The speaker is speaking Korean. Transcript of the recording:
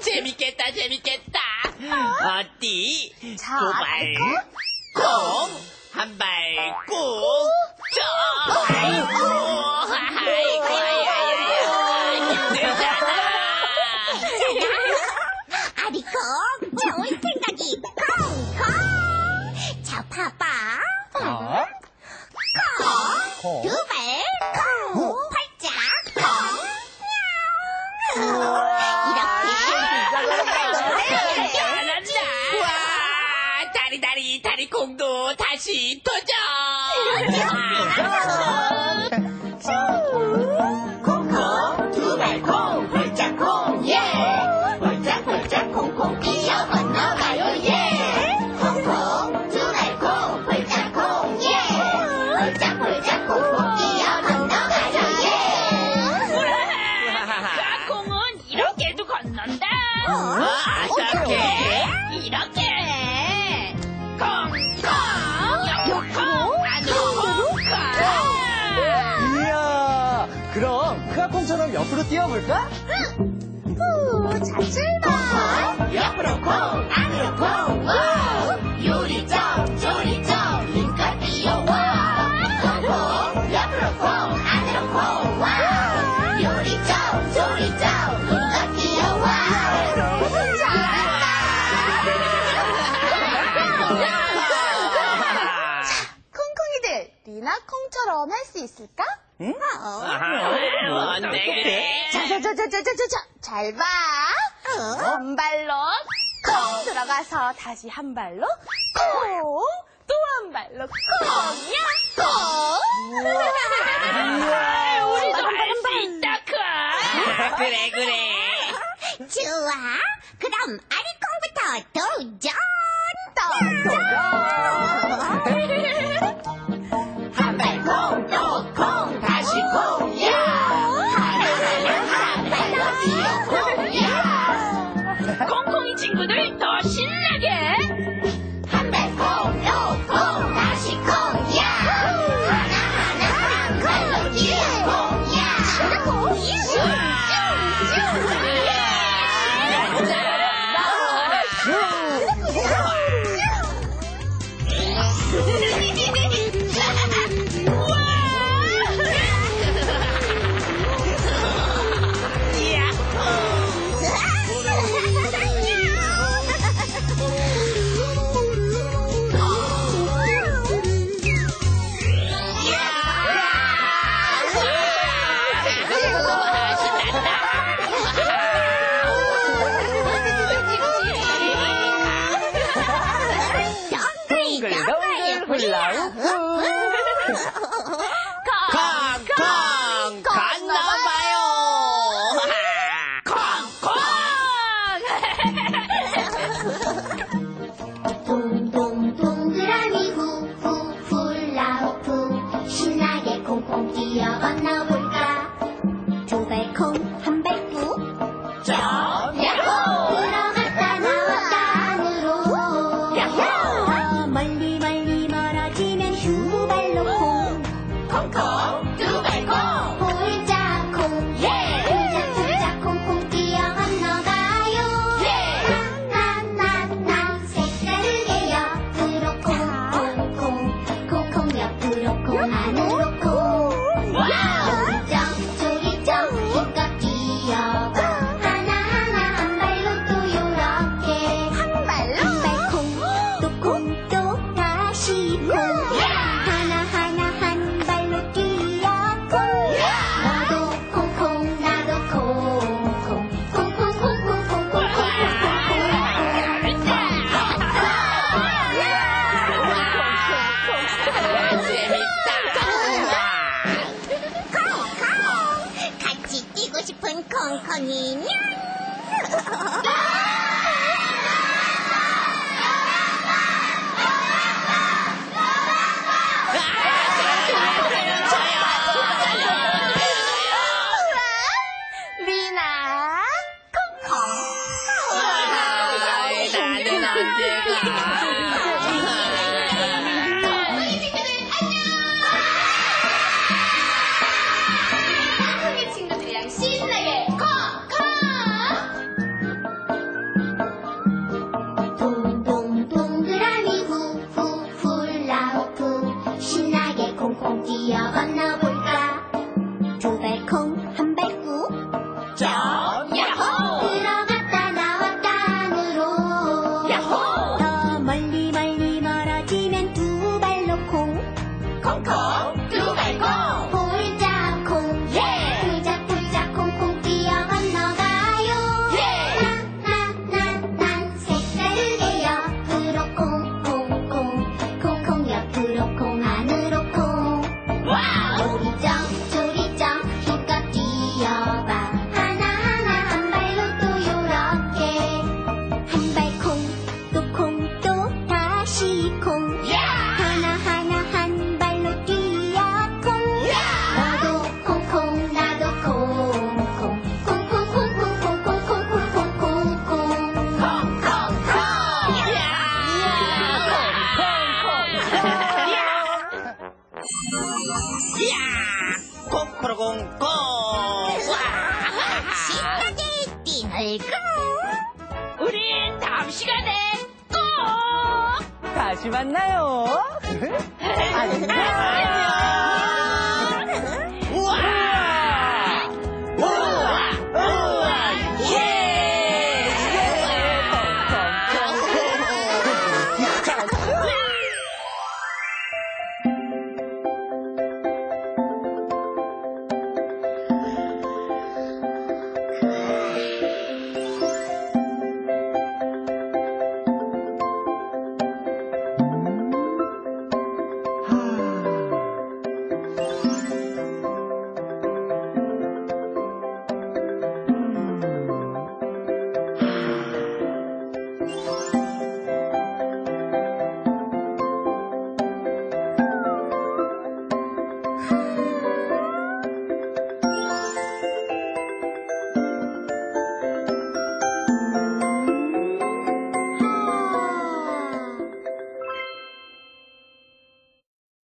재밌겠다, 재밌겠다. 어디? 자, 두 발, 콩, 한 발, 꾹, 저. 아이고, 힘들잖아. 아리콩, 좋은 생각이 콩콩. 자, 봐봐. 콩, 두 발, 콩, 팔짝, 콩, 이렇게. 다리콩도 다시 도전! 콩콩, 두 발 콩, 팔짝 콩, 예! 펄짝펄짝 콩콩 뛰어 건너가요, 예! 콩콩, 두 발 콩, 팔짝 콩, 예! 펄짝펄짝 콩콩 뛰어 건너가요, 예! 그 콩은 이렇게도 건넌다. 어떡해? 이렇게. 콩콩, 콩콩, 안으로 콩콩. 이야, 그럼 크아콩처럼 옆으로 뛰어볼까? 자, 출발! 옆으로 콩, 안으로 콩, 와! 요리점, 조리점, 힘껏 뛰어와! 콩콩, 옆으로 콩, 안으로 콩, 와! 요리점, 조리점, 힘껏 뛰어와! 콩콩이들, 리나콩처럼 할 수 있을까? 응? 뭔데 그래? 잘 봐. 한 발로 콩 들어가서 다시 한 발로 콩, 또 한 발로 콩이야 콩. 우리도 할 수 있다, 그래. 좋아. 그럼 아리콩부터 도전! 한 발 콩, 또 콩, 다시 콩이야! 하나, 한 발로 뛰어 콩이야! 콩콩이 친구들 더 신나게. 한 발 콩, 또 콩, 다시 콩이야! 하나, 한 발로 뛰어 콩이야! 동글동글 훌라후프. 콩콩 건너봐요. 동동 동그라미 후후 훌라후프 신나게 콩콩 뛰어 건너볼까 두 발 콩 한 발 꾹 야호 들어갔다 나왔다 안으로 야호 멀리 멀리 멀어지면 두 발로 콩콩 두 발 콩 홀짝 콩 홀짝 콩콩 뛰어 건너가요 나나나나 색다르게 옆으로 콩콩콩 콩콩 옆으로 콩 안으로 콩 요리점 조리점 힘껏 뛰어봐 하나하나 한 발로 또 요렇게 한 발 콩 또 콩 또 다시 콩 하나하나 한 발로 뛰어 콩 너도 콩콩 나도 콩콩 콩콩콩콩콩콩콩콩콩 같이 뛰고 싶은 콩콩이냐? 리나 콩콩. 나는 언제가? 콩콩이 친구들이랑 신나게 콩콩. 아이고. 우린 다음 시간에 꼭 다시 만나요. 안녕. 안녕.